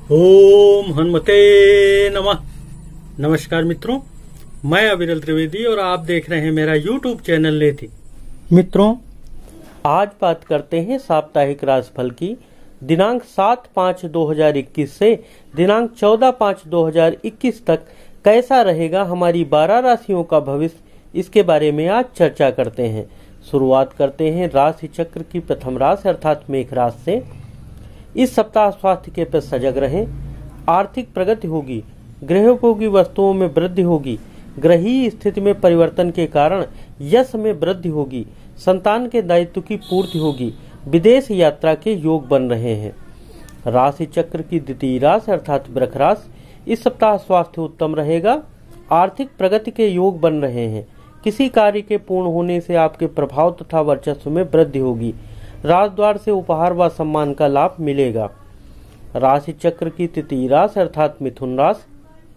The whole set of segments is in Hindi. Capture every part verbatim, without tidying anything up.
ओम हनुमते नमः। नमस्कार मित्रों, मैं अविरल त्रिवेदी और आप देख रहे हैं मेरा यूट्यूब चैनल लेती। मित्रों, आज बात करते हैं साप्ताहिक राशिफल की। दिनांक सात पाँच दो हजार इक्कीस से दिनांक चौदह पाँच दो हजार इक्कीस तक कैसा रहेगा हमारी बारह राशियों का भविष्य, इसके बारे में आज चर्चा करते हैं। शुरुआत करते हैं राशि चक्र की प्रथम राशि अर्थात मेष राशि से। इस सप्ताह स्वास्थ्य के प्रति सजग रहें। आर्थिक प्रगति होगी, गृहोपयोगी वस्तुओं में वृद्धि होगी, ग्रहीय स्थिति में परिवर्तन के कारण यश में वृद्धि होगी, संतान के दायित्व की पूर्ति होगी, विदेश यात्रा के योग बन रहे हैं। राशि चक्र की द्वितीय राशि अर्थात वृष राशि, इस सप्ताह स्वास्थ्य उत्तम रहेगा। आर्थिक प्रगति के योग बन रहे हैं। किसी कार्य के पूर्ण होने से आपके प्रभाव तथा वर्चस्व में वृद्धि होगी। राजद्वार से उपहार व सम्मान का लाभ मिलेगा। राशि चक्र की तृतीय राशि अर्थात मिथुन राशि,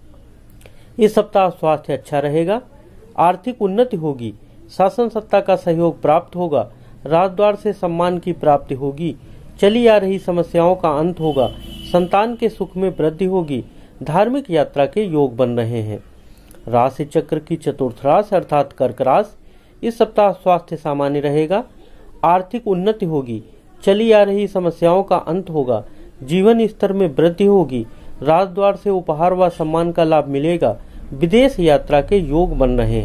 इस सप्ताह स्वास्थ्य अच्छा रहेगा। आर्थिक उन्नति होगी, शासन सत्ता का सहयोग प्राप्त होगा, राजद्वार से सम्मान की प्राप्ति होगी, चली आ रही समस्याओं का अंत होगा, संतान के सुख में वृद्धि होगी, धार्मिक यात्रा के योग बन रहे हैं। राशि चक्र की चतुर्थ राशि अर्थात कर्क राशि, इस सप्ताह स्वास्थ्य सामान्य रहेगा। आर्थिक उन्नति होगी, चली आ रही समस्याओं का अंत होगा, जीवन स्तर में वृद्धि होगी, राजद्वार से उपहार व सम्मान का लाभ मिलेगा, विदेश यात्रा के योग बन रहे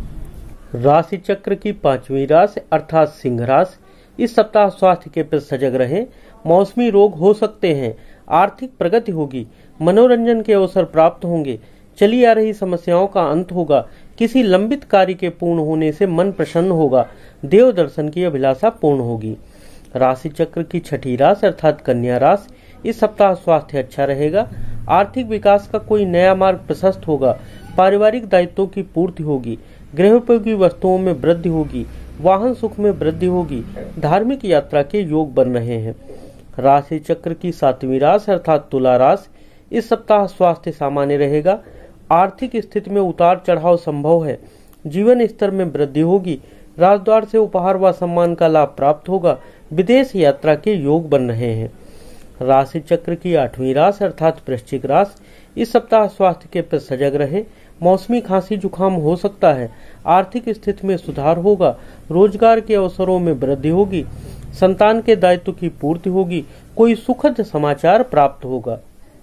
हैं। राशि चक्र की पांचवी राशि अर्थात सिंह राशि, इस सप्ताह स्वास्थ्य के प्रति सजग रहें। मौसमी रोग हो सकते हैं। आर्थिक प्रगति होगी, मनोरंजन के अवसर प्राप्त होंगे, चली आ रही समस्याओं का अंत होगा, किसी लंबित कार्य के पूर्ण होने से मन प्रसन्न होगा, देव दर्शन की अभिलाषा पूर्ण होगी। राशि चक्र की छठी राशि अर्थात कन्या राशि, इस सप्ताह स्वास्थ्य अच्छा रहेगा। आर्थिक विकास का कोई नया मार्ग प्रशस्त होगा, पारिवारिक दायित्वों की पूर्ति होगी, गृहोपयोगी वस्तुओं में वृद्धि होगी, वाहन सुख में वृद्धि होगी, धार्मिक यात्रा के योग बन रहे हैं। राशि चक्र की सातवीं राशि अर्थात तुला राशि, इस सप्ताह स्वास्थ्य सामान्य रहेगा। आर्थिक स्थिति में उतार चढ़ाव संभव है, जीवन स्तर में वृद्धि होगी, राजद्वार से उपहार व सम्मान का लाभ प्राप्त होगा, विदेश यात्रा के योग बन रहे हैं। राशि चक्र की आठवीं राशि अर्थात वृश्चिक राशि, इस सप्ताह स्वास्थ्य के प्रति सजग रहे। मौसमी खांसी जुकाम हो सकता है। आर्थिक स्थिति में सुधार होगा, रोजगार के अवसरों में वृद्धि होगी, संतान के दायित्व की पूर्ति होगी, कोई सुखद समाचार प्राप्त होगा।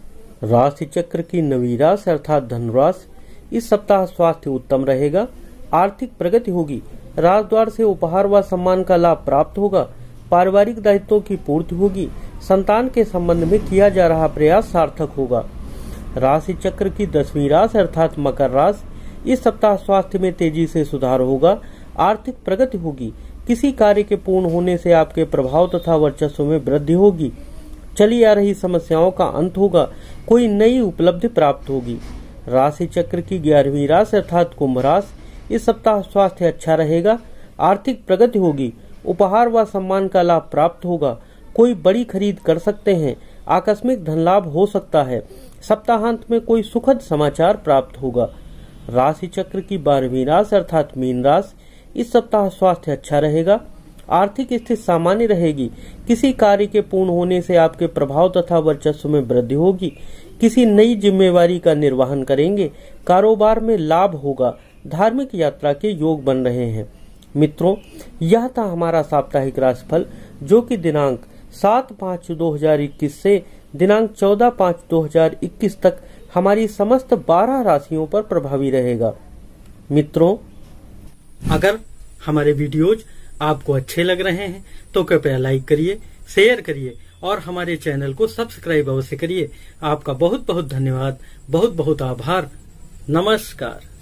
राशि चक्र की नवीं राशि अर्थात धनु राशि, इस सप्ताह स्वास्थ्य उत्तम रहेगा। आर्थिक प्रगति होगी, राजद्वार से उपहार व सम्मान का लाभ प्राप्त होगा, पारिवारिक दायित्वों की पूर्ति होगी, संतान के संबंध में किया जा रहा प्रयास सार्थक होगा। राशि चक्र की दसवीं राशि अर्थात मकर राशि, इस सप्ताह स्वास्थ्य में तेजी से सुधार होगा। आर्थिक प्रगति होगी, किसी कार्य के पूर्ण होने से आपके प्रभाव तथा वर्चस्व में वृद्धि होगी, चली आ रही समस्याओं का अंत होगा, कोई नई उपलब्धि प्राप्त होगी। राशि चक्र की ग्यारहवीं राशि अर्थात कुंभ राशि, इस सप्ताह स्वास्थ्य अच्छा रहेगा। आर्थिक प्रगति होगी, उपहार व सम्मान का लाभ प्राप्त होगा, कोई बड़ी खरीद कर सकते हैं, आकस्मिक धन लाभ हो सकता है, सप्ताहांत में कोई सुखद समाचार प्राप्त होगा। राशि चक्र की बारहवीं राशि अर्थात मीन राशि, इस सप्ताह स्वास्थ्य अच्छा रहेगा। आर्थिक स्थिति सामान्य रहेगी, किसी कार्य के पूर्ण होने से आपके प्रभाव तथा वर्चस्व में वृद्धि होगी, किसी नई जिम्मेवारी का निर्वहन करेंगे, कारोबार में लाभ होगा, धार्मिक यात्रा के योग बन रहे हैं। मित्रों, यह था हमारा साप्ताहिक राशिफल जो कि दिनांक सात पाँच दो हजार इक्कीस से दिनांक चौदह पाँच दो हजार इक्कीस तक हमारी समस्त बारह राशियों पर प्रभावी रहेगा। मित्रों, अगर हमारे वीडियोज आपको अच्छे लग रहे हैं तो कृपया लाइक करिए, शेयर करिए और हमारे चैनल को सब्सक्राइब अवश्य करिए। आपका बहुत बहुत धन्यवाद, बहुत बहुत आभार। नमस्कार।